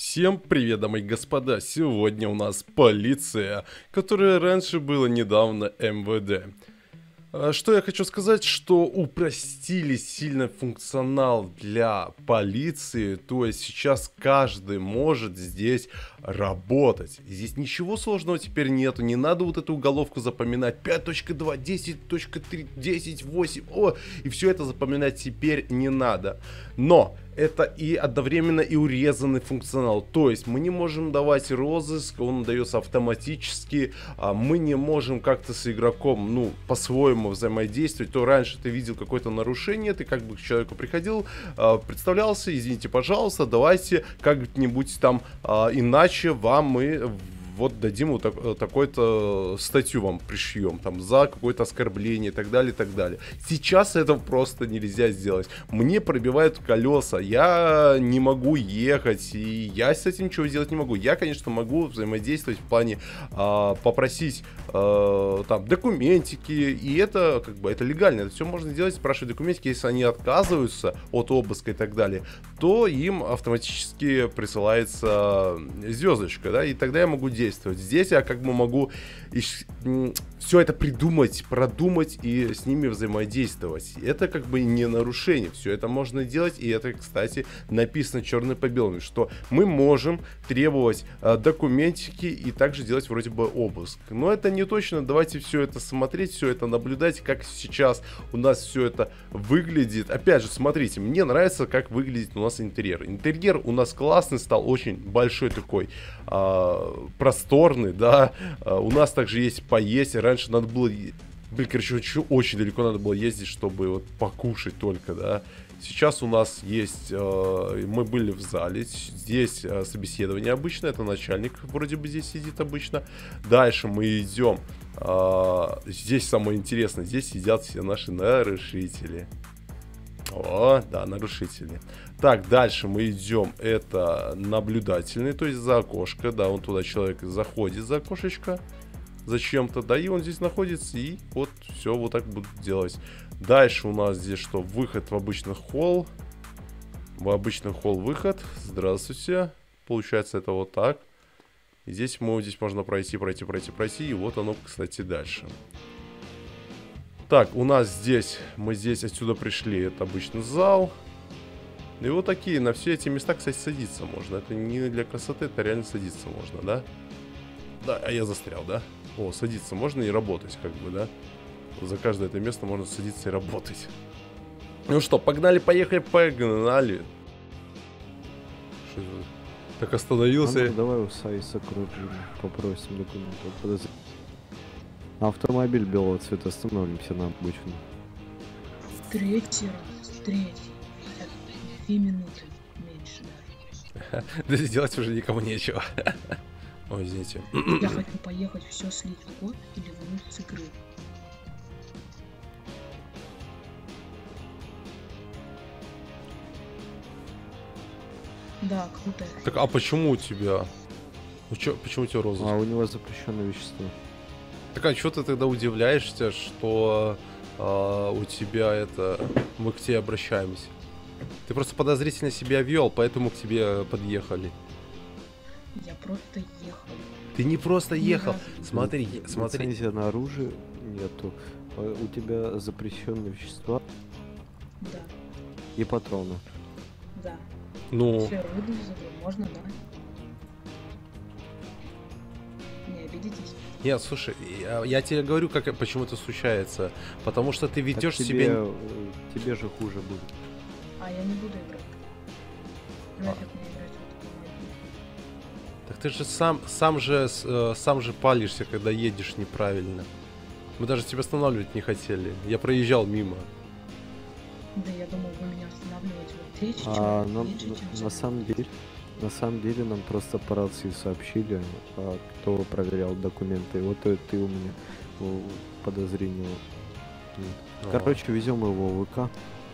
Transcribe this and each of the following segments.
Всем привет, дамы и господа! Сегодня у нас полиция, которая раньше была недавно МВД. Что я хочу сказать, что упростили сильно функционал для полиции, то есть сейчас каждый может здесь работать. Здесь ничего сложного теперь нету, не надо вот эту уголовку запоминать 5.2, 10.3, 10.8, и все это запоминать теперь не надо. Но это и одновременно и урезанный функционал, то есть мы не можем давать розыск, он дается автоматически, мы не можем как-то с игроком, по-своему взаимодействовать. То раньше ты видел какое-то нарушение, ты как бы к человеку приходил, представлялся, извините, пожалуйста, давайте как-нибудь там иначе вам мы вот дадим вот такую-то статью вам пришьем, там, за какое-то оскорбление и так далее, и так далее. Сейчас этого просто нельзя сделать. Мне пробивают колеса, я не могу ехать, и я с этим ничего сделать не могу. Я, конечно, могу взаимодействовать в плане попросить там документики, и это как бы это легально, это все можно делать, спрашивать документики, если они отказываются от обыска и так далее, то им автоматически присылается звездочка, да, и тогда я могу действовать. Здесь я как бы могу все это придумать, продумать и с ними взаимодействовать. Это как бы не нарушение, все это можно делать, и это, кстати, написано черным по белому, что мы можем требовать документики и также делать вроде бы обыск. Но это не точно, давайте все это смотреть, все это наблюдать, как сейчас у нас все это выглядит. Опять же, смотрите, мне нравится, как выглядит у нас интерьер. Интерьер у нас классный стал, очень большой такой, просторный, да. У нас также есть поесть. Раньше надо было, очень далеко надо было ездить, чтобы вот покушать только, да. Сейчас у нас есть, мы были в зале, здесь собеседование обычно, это начальник вроде бы здесь сидит обычно. Дальше мы идем, здесь самое интересное, здесь сидят все наши нарушители. О, да, нарушители. Так, дальше мы идем, это наблюдательный, то есть за окошко, да, он туда человек заходит за окошечко зачем-то, да, и он здесь находится, и вот все вот так будут делать. Дальше у нас здесь что? Выход в обычный холл. В обычный холл выход. Здравствуйте. Получается это вот так. И здесь можно пройти. И вот оно, кстати, дальше. Так, у нас здесь, мы здесь отсюда пришли. Это обычный зал. И вот такие, на все эти места, кстати, садиться можно. Это не для красоты, это реально садиться можно, да? Да, а я застрял, да? О, садиться можно и работать, как бы, да? За каждое это место можно садиться и работать. Ну что, погнали, поехали, погнали. Что это? Так остановился. Давай у Сайса Круджина попросим документы. Автомобиль белого цвета, остановимся на обычном. Третий раз, третий. 2 минуты меньше даже. Да сделать уже никому нечего. Ой, извините. Я хочу поехать все слить в год или вынуть с игры. Да, круто. Так, а почему у тебя? Почему у тебя розыск? А у него запрещенное вещество. Так, а что ты тогда удивляешься, что у тебя это... Мы к тебе обращаемся? Ты просто подозрительно себя вел, поэтому к тебе подъехали. Я просто ехал. Ты не просто ехал. Смотри. Лицензия на оружие нету. У тебя запрещенные вещества Да, и патроны. да. Ну, Все, выйду из игры, можно, да? Не обидитесь. нет, слушай, я тебе говорю, почему это случается. Потому что ты ведешь себя... Тебе же хуже будет. А я не буду играть. Нафиг мне играть в автомобиль. Так ты же сам же палишься, когда едешь неправильно. Мы даже тебя останавливать не хотели. Я проезжал мимо. Да я думал, вы меня останавливаете вот третий На самом деле нам просто по рации сообщили, кто проверял документы. И вот ты у меня подозрение. Короче, везем его в ВК.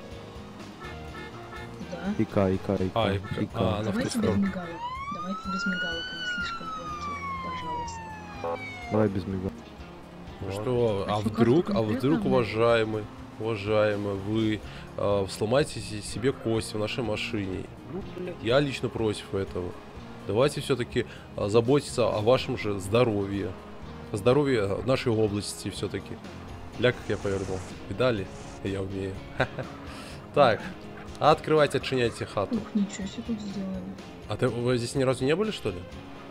Да. ИК. Давайте без мигалок. Давайте без мигалок, они слишком громкие. Пожалуйста. Давай без мигалок. Ну что, а вдруг, уважаемый, вы сломаете себе кость в нашей машине? Я лично против этого. Давайте все-таки заботиться о вашем же здоровье. О здоровье нашей области все-таки. Ля, как я повернул. Видали? Я умею. Так. Открывайте, отчиняйте хату. Ух, ничего себе тут сделали. А вы здесь ни разу не были, что ли?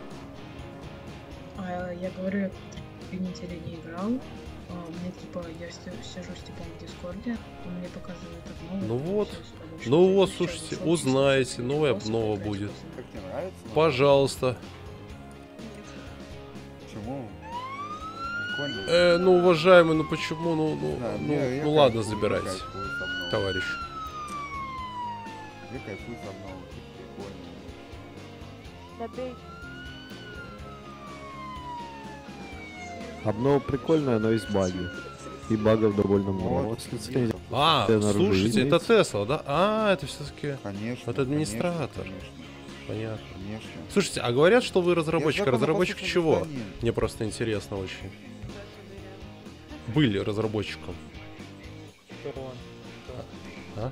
Я говорю, я 3 недели не играл. Мне типа, я сижу с типом в Дискорде, он мне показывает обнову. Ну вот. Ну вот, слушайте, узнаете, новая обнова будет. Как тебе нравится? Пожалуйста. Почему? Прикольно. Ну, уважаемый, ну почему? Я Ну ладно, кайфую, забирайте, кайфую с обновы. товарищ. Я кайфую с обновы, прикольно. Обнова прикольная, но есть баги. И багов довольно много. Вот, Вот, если А, Цены оружия слушайте, это имеется? Тесла, да? А, это все-таки Конечно. это администратор. Конечно, Понятно. конечно. Слушайте, а говорят, что вы Я разработчик. законопослушный Разработчик чего? гражданин. Мне просто интересно очень. Были разработчиком. А?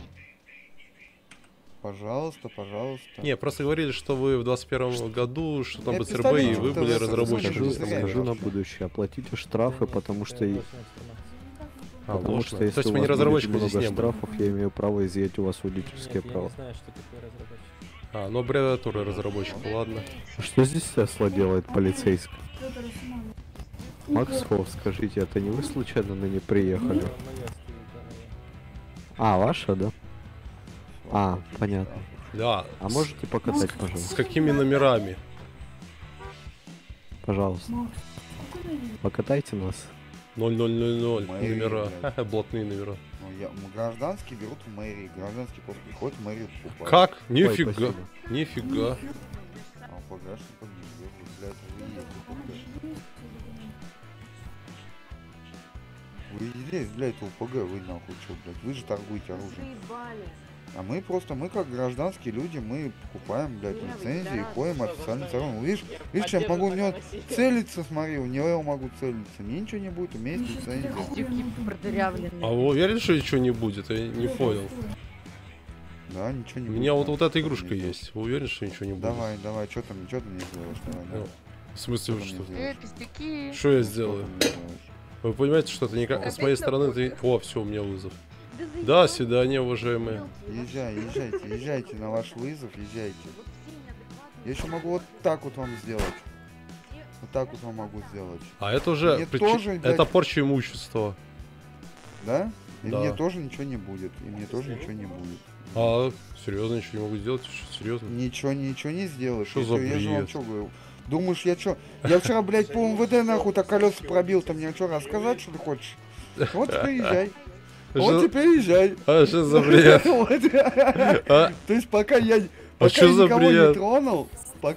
Пожалуйста, пожалуйста. Не, просто говорили, что вы в 21 году, что там Я БЦРБ, и представляю, вы что были это разработчиком. скажу на будущее. Оплатите штрафы, потому что А, потому ложно. что То если есть у вы не вас будет разработчиком много здесь не были? штрафов, я имею право изъять у вас водительские Я права. не знаю, что такое разработчик. А, ну аббревиатура разработчика, ладно. Что здесь Тесла делает полицейский? Макс Хофф, скажите, это не вы случайно на не приехали? Моя стоит, да, моя. А, ваша, да? А, понятно. Да. А можете покатать, С пожалуйста? какими номерами? Пожалуйста. Покатайте нас. 0000 Мэрия, номера. блядь. Блатные номера. Ну, гражданские берут в мэрии. Гражданский просто приходит в мэрию. покупает. Как? Ой, Нифига. спасибо. Нифига. А у погашников не берут. Для этого вы едете УПГ. Вы здесь, блядь, УПГ, вы нахуй чё, блядь? Вы же торгуете оружием. А мы как гражданские люди, мы покупаем, блядь, лицензии и ходим официально торгуем. Видишь, я могу у него целиться, смотри, у него я могу целиться. Мне ничего не будет, у меня есть лицензия. А вы уверены, что ничего не будет? Я не понял. Да, ничего не У будет. меня вот да. эта игрушка Не есть. Вы уверены, что ничего не будет? Давай, что ты мне сделаешь? Давай, Ну, давай. в смысле, Что ты что? мне сделаешь? Пиздюки. Что я Что сделаю? ты мне сделаешь? Вы понимаете, что это никак... С моей стороны это... О, все, у меня вызов. До свидания, уважаемые. Езжайте на ваш вызов, езжайте. Я еще могу вот так вот вам сделать. Вот так вот вам могу сделать. А это уже... Мне тоже, блядь- Это порча имущества. Да? И Да. мне тоже ничего не будет. А, серьезно, ничего не могу сделать? Что, серьезно? Ничего не сделаешь. Что Я за чё, я же вам бред? что говорю? Думаешь, я что? Я вчера, блядь, по МВД нахуй так колеса пробил. Ты мне что, рассказать, что ты хочешь? Вот теперь езжай. Вот Что- теперь езжай. А, что за бред? Вот. А? То есть пока я что за никого не бред? тронул,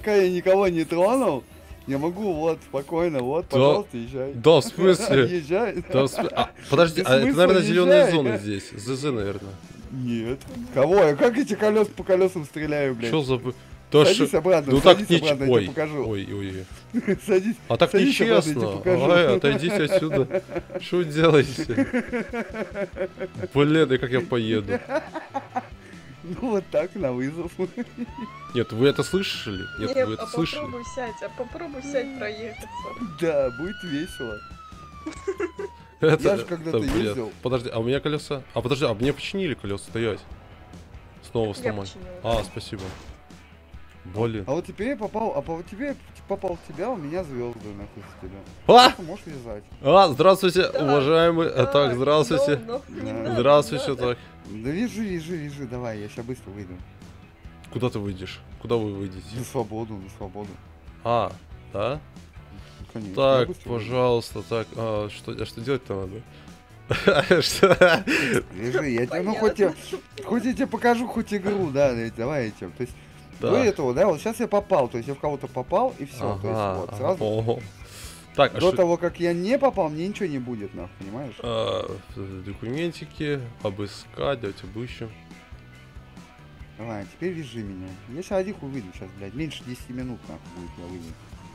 я могу вот спокойно, вот, Да. пожалуйста, езжай. Да, в смысле? Езжай. Да, подожди, Да а это, смысл наверное, зеленая езжай? зона здесь. ЗЗ, наверное. Нет. Кого? Я как эти колеса по колесам стреляю, блядь? Что за... Да Садись шо- обратно, Ну так садись нечестно. обратно, я Ой, тебе покажу. ой. Садись. А так Садись обратно, я тебе нечестно. покажу. Ай, отойдите отсюда. Что вы делаете? Блин, и как я поеду? Ну вот так, на вызов. Нет, вы это слышали? Нет, вы это слышали? Попробуй сядь проехаться. Да, будет весело. Это, Я же когда-то это бред. ездил. Подожди, а у меня колеса... А подожди, а мне починили колеса, стоять. Снова Я сломать. починила. А, спасибо. Блин. А вот теперь я попал, попал в тебя, у меня звезды нахуй с тебя. А! Ты можешь вязать. А, здравствуйте, Да, уважаемый. да, Так, здравствуйте. не Да. надо, Здравствуйте, не надо. так. Да вяжи, давай, я сейчас быстро выйду. Куда ты выйдешь? Куда вы выйдете? На свободу. А, да? Ну, конечно, я Так, быстро выйду. пожалуйста, так, а что делать-то надо? Что? Вяжи, я тебе, ну хоть я тебе покажу хоть игру, да, давай я тебе. То есть Да. до этого, да, вот сейчас я попал, то есть я в кого-то попал и все, то есть вот, сразу. Ого. Так, а До что... того, как я не попал, мне ничего не будет, нахуй, понимаешь? Документики, обыскать, давайте обыщем. Давай, теперь вяжи меня. Я сейчас один хуй выйду сейчас, блядь. Меньше 10 минут, нахуй, будет, я выйду.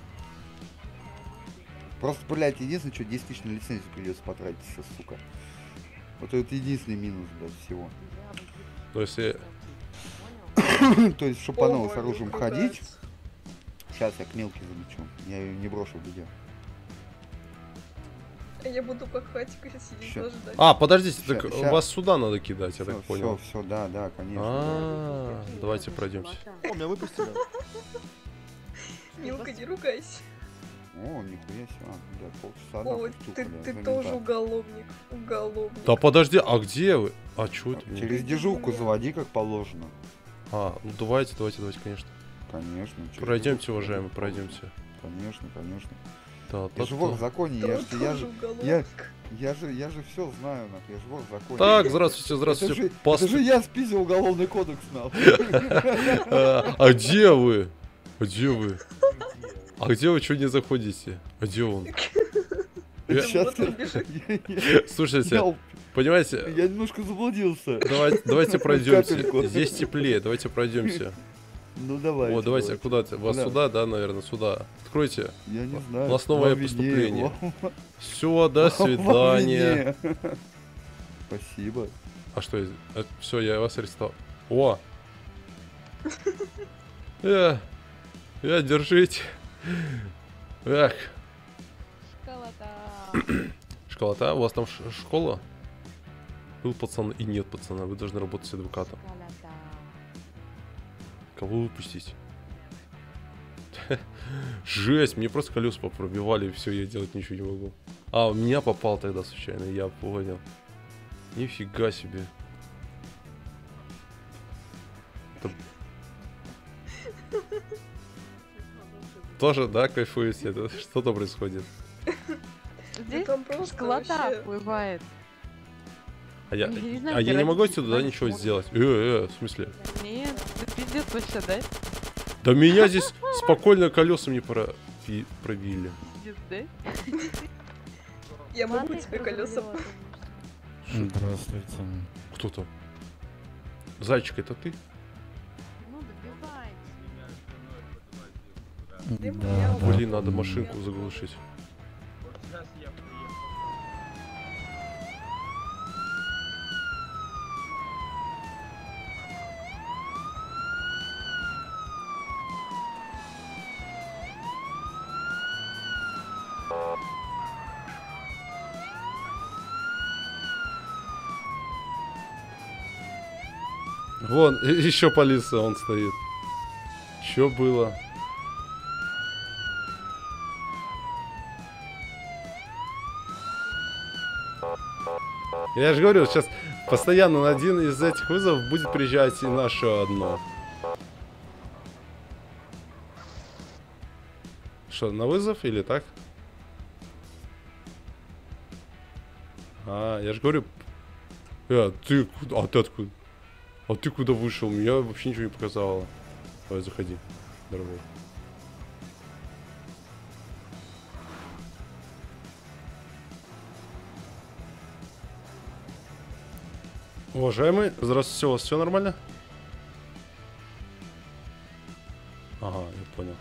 Просто, блядь, единственное, что 10 тысяч на лицензию придется потратить сейчас, сука. Вот это единственный минус, блядь, всего. То есть, То есть, чтобы по новой с Ого, оружием какая ходить, Сейчас я к Милке залечу. Я ее не брошу в беде. Я буду как хатика сидеть Ща. ждать. А, подождите, Ща, так ща. вас сюда надо кидать, я так понял. Все, да, конечно. Давайте пройдемте. О, меня выпустили. Милка, не ругайся. О, нихуя себе. Блядь, полчаса О, нахуй втюхали, ты за тоже винта. уголовник. Уголовник. Да подожди, а где вы? А чё это? Через дежурку заводи, как положено. А, ну давайте, конечно. Конечно. через Пройдемте, дежурку уважаемые, заводи. пройдемте. Конечно. Да, Я же вор в законе, я же Тоже уголовник. я же все знаю, нахуй, я же вор в законе. Так, здравствуйте. Это же я спиздил уголовный кодекс, нахуй. А где вы? А где вы? А где вы, что не заходите? А где он? Сейчас вот он бежит. Слушайте, понимаете, я немножко заблудился. давайте пройдемте. Капельку. Здесь теплее, давайте пройдемте. Ну давай. О, давайте, куда-то. Вас Куда? сюда, да, наверное, сюда. Откройте. Я не знаю. У вас новое Вам поступление. виднее, Все, до вам свидания. виднее. Спасибо. А что, все, я вас арестовал. О! Держите. Эх. Школа-то? У вас там школа? Был пацан и нет пацана. Вы должны работать с адвокатом. Кого выпустить? Жесть, мне просто колеса попробивали, и все, я делать ничего не могу. А, у меня попал тогда случайно, я понял. Нифига себе. Это... Тоже, да, кайфуете? Это что-то происходит. Здесь там просто школота вообще- бывает. А я, Не знаю, а где я не могу родители отсюда, да, знать ничего могут. сделать? В смысле? Нет, ты пиздец вообще, да? Да меня здесь спокойно колесом не пробили. Пиздец, да? Я могу Смотри, тебе кто колеса. заболевал, Здравствуйте. Кто там? Зайчик, это ты? Ну, добивай. Да, да. Блин, надо машинку заглушить. Вон, еще полиция, он стоит. Че было? Я же говорю, сейчас постоянно на один из этих вызовов будет приезжать и наше одно. Что, на вызов или так? А, я же говорю... ты куда? А ты откуда? А ты куда вышел? Меня вообще ничего не показало. Давай, заходи, дорогой. Уважаемый, здравствуйте, у вас все нормально? Ага, я понял.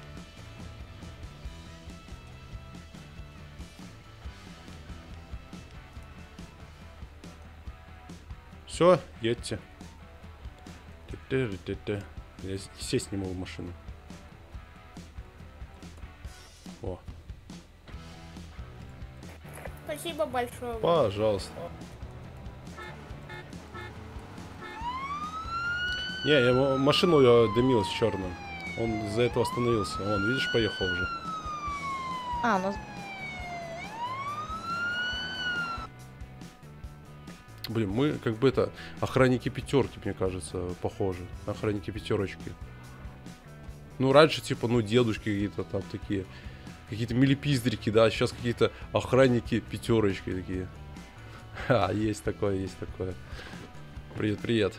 Все, едьте. Я сесть не могу в машину. О, Спасибо большое. пожалуйста. Не, машину я дымилась черным. Он из-за этого остановился. Вон, видишь, поехал уже. А, ну Блин, мы как бы это охранники пятерки, мне кажется, похожи. Охранники пятерочки. Ну, раньше, типа, ну, дедушки какие-то там такие. Какие-то милипиздрики, да, сейчас какие-то охранники пятерочки такие. Ха, есть такое, есть такое. Привет, привет.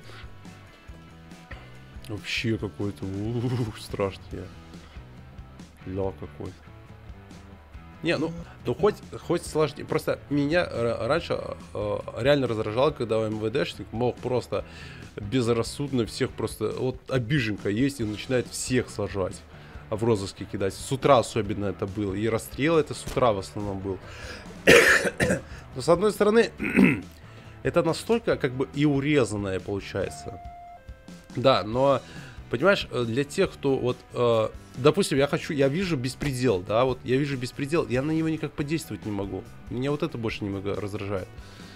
Вообще какой-то страшный я. Ля какой-то. Не, ну хоть сложнее. Просто меня раньше реально раздражало, когда МВДшник мог просто безрассудно всех просто... Вот обиженка есть и начинает всех сажать, в розыске кидать. С утра особенно это было. И расстрел это с утра в основном был. Но с одной стороны, это настолько как бы и урезанное получается. Да, но понимаешь, для тех, кто вот, допустим, я вижу беспредел, да, вот я вижу беспредел, я на него никак подействовать не могу. Меня вот это больше немного раздражает.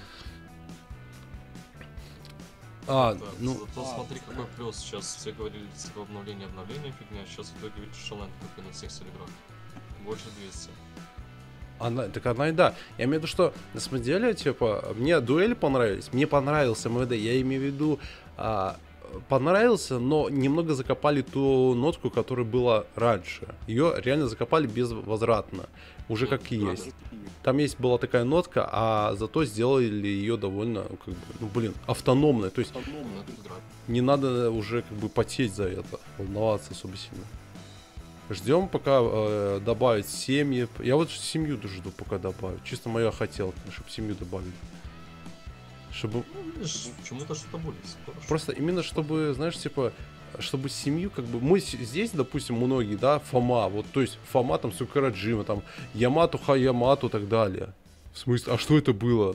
Ну... Зато смотри, какой плюс. Сейчас все говорили, типа, обновление, фигня. Сейчас в итоге видишь, что онлайн только на всех серверах. Больше 200. Так она и да. Я имею в виду, что на самом деле, типа, мне дуэли понравились, мне понравился МВД, я имею в виду, понравился, но немного закопали ту нотку, которая была раньше. Ее реально закопали безвозвратно, уже как и есть. Там была такая нотка, а зато сделали ее довольно, как бы, ну блин, автономной. То есть не надо уже как бы потеть за это, волноваться особо сильно. Ждем, пока добавят семьи. Я вот семью даже жду, пока добавят. Чисто моя хотелка, чтобы семью добавили. Чтобы... Почему-то что-то будет. Просто именно чтобы, знаешь, типа, чтобы семью, как бы, мы здесь, допустим, многие, да, Фома, вот, то есть, Фома, там, Сукараджима, там, Ямату, Хаямату и так далее. В смысле, а что это было?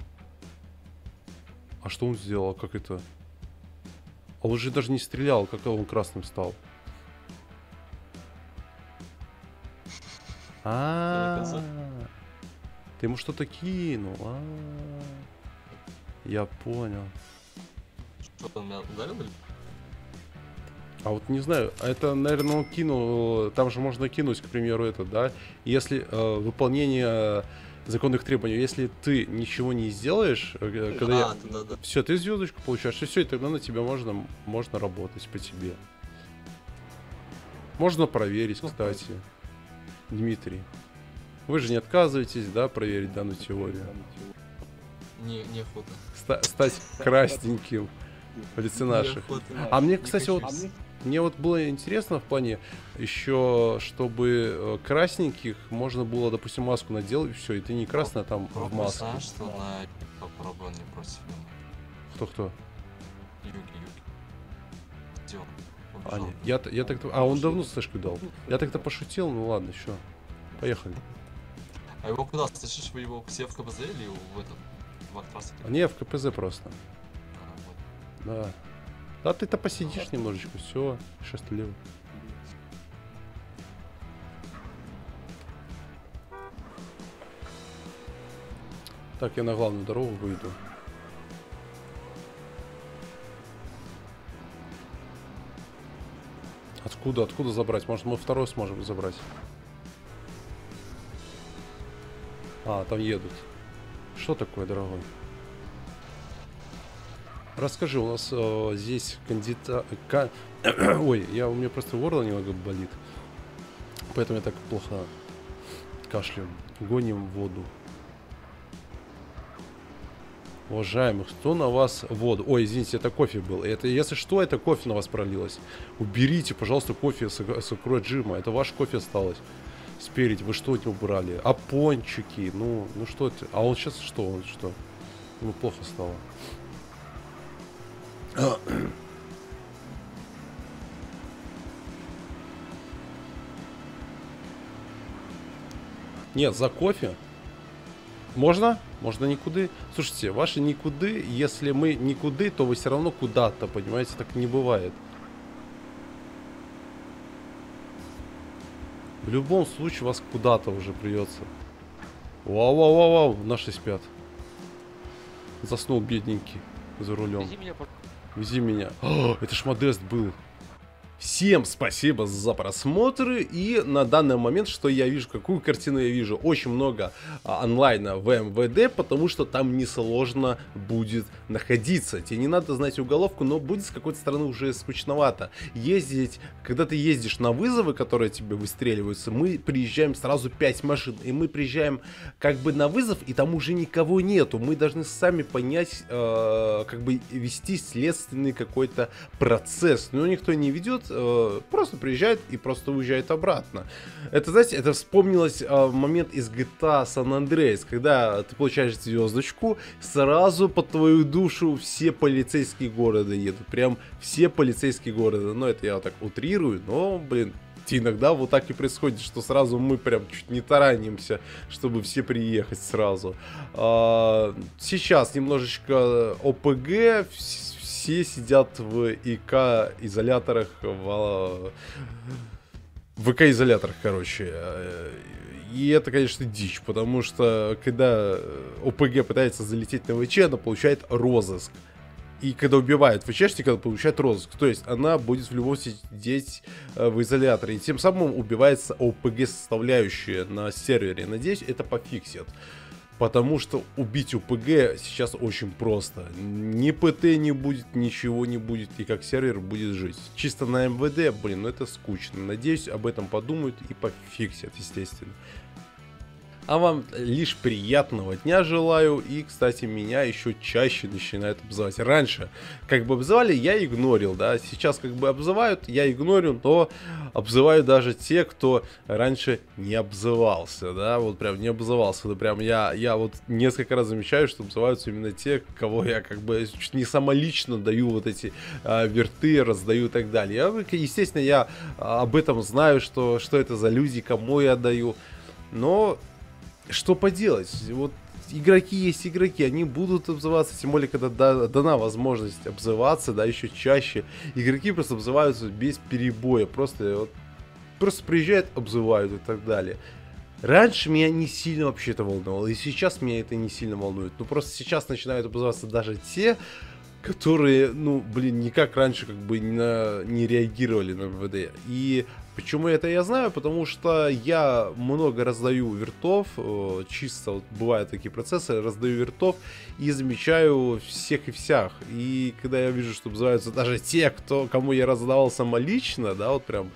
А что он сделал, как это? А он же даже не стрелял, как он красным стал. Ты ему что-то кинул, я понял. Что, он меня ударил или? А вот не знаю, это, наверное, он кинул, там же можно кинуть, к примеру, это, да? Если выполнение законных требований, если ты ничего не сделаешь, когда все, ты звездочку получаешь, и все, и тогда на тебя можно работать по тебе. Можно проверить, кстати. Дмитрий, вы же не отказываетесь, да, проверить данную теорию? Неохота. Стать красненьким в лице наших. А мне, кстати, вот мне вот было интересно в плане еще, чтобы красненьких можно было, допустим, маску надел и все, и ты не красный, а там в маске. Что на попробовал не против. Кто? Юги. Где он? Я так-то... он давно слышку дал. Я так-то пошутил, ну ладно, еще. Поехали. А его куда? Слышишь, вы его все в КПЗ или в этом? В Актрассе? Не, в КПЗ просто. Да. Да ты-то посидишь немножечко, все, счастливо. Так, я на главную дорогу выйду. Откуда забрать? Может, мы второй сможем забрать? Там едут. Что такое, дорогой? Расскажи, у нас здесь кандидат... Ой, у меня просто горло немного болит. Поэтому я так плохо кашляю. Гоним воду. Уважаемых, кто на вас воду? Ой, извините, это кофе был. Это, если что, это кофе на вас пролилось. Уберите, пожалуйста, кофе с Акроджима. Это ваш кофе осталось. Спереди, вы что не убрали? А пончики, ну что это? А он сейчас что? Ему плохо стало. Нет, за кофе. Можно? Можно никуды. Слушайте, ваши никуды, если мы никуды, то вы все равно куда-то, понимаете? Так не бывает. В любом случае вас куда-то уже придется. Вау, наши спят. Заснул бедненький за рулем. Вези меня. О, это ж Модест был. Всем спасибо за просмотры. И на данный момент, что я вижу, какую картину я вижу? Очень много онлайна в МВД, потому что там несложно будет находиться. Тебе не надо знать уголовку, но будет с какой-то стороны уже скучновато. Ездить, когда ты ездишь на вызовы, которые тебе выстреливаются, мы приезжаем сразу 5 машин. И мы приезжаем как бы на вызов, и там уже никого нету. Мы должны сами понять, как бы вести следственный какой-то процесс. Но никто не ведет. Просто приезжает и просто уезжает обратно. Это, знаете, это вспомнилось момент из GTA San Andreas, когда ты получаешь звездочку, сразу под твою душу все полицейские города едут. Прям все полицейские города. Ну, это я вот так утрирую, но, блин, иногда вот так и происходит, что сразу мы прям чуть не таранимся, чтобы все приехать сразу. Сейчас немножечко ОПГ. все сидят в ИК-изоляторах, в ВК-изоляторах, короче. И это, конечно, дичь, потому что когда ОПГ пытается залететь на ВЧ, она получает розыск. И когда убивает ВЧшника, она получает розыск. То есть она будет в любом случае сидеть в изоляторе. И тем самым убивается ОПГ-составляющая на сервере. Надеюсь, это пофиксят. Потому что убить ОПГ сейчас очень просто. Ни ПТ не будет, ничего не будет. И как сервер будет жить. Чисто на МВД, блин, ну это скучно. Надеюсь, об этом подумают и пофиксят, естественно. А вам лишь приятного дня желаю. И, кстати, меня еще чаще начинают обзывать. Раньше, как бы обзывали, я игнорил, да. Сейчас, как бы обзывают, я игнорю, но обзываю даже те, кто раньше не обзывался, да. Вот прям не обзывался. Да прям я вот несколько раз замечаю, что обзываются именно те, кого я как бы чуть не самолично даю вот эти верты, раздаю и так далее. Естественно, я об этом знаю, что это за люди, кому я даю. Но что поделать? Вот игроки есть игроки, они будут обзываться, тем более, когда дана возможность обзываться, да, еще чаще. Игроки просто обзываются без перебоя, просто приезжают, обзывают и так далее. Раньше меня не сильно вообще это волновало, и сейчас меня это не сильно волнует. Ну, просто сейчас начинают обзываться даже те, которые, ну, блин, никак раньше как бы не реагировали на МВД. И почему это я знаю? Потому что я много раздаю вертов, чисто вот бывают такие процессы, раздаю вертов и замечаю всех и всях. И когда я вижу, что обзываются даже те, кому я раздавал самолично, да, вот прям,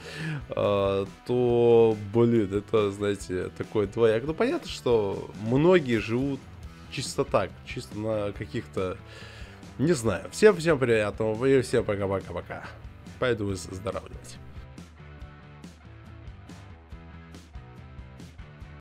то, блин, это, знаете, такой двояк. Ну, понятно, что многие живут чисто так, чисто на каких-то... Не знаю. Всем приятного и всем пока-пока-пока. Пойду выздоравливать.